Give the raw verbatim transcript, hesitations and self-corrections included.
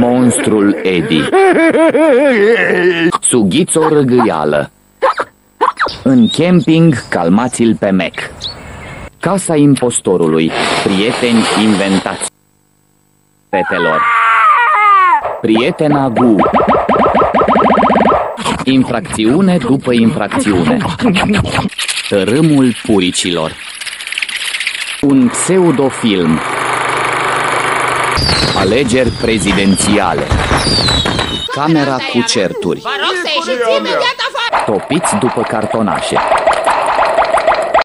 Monstrul Edi. Sughiț-o râgâială. În camping, calmați-l pe Mac. Casa impostorului. Prieteni inventați. Fetelor. Prietena Gu. Infracțiune după infracțiune. Tărâmul puricilor. Un pseudofilm. Alegeri prezidențiale. Camera cu certuri. Vă rog să ieșiți imediat afară! Topiți după cartonașe.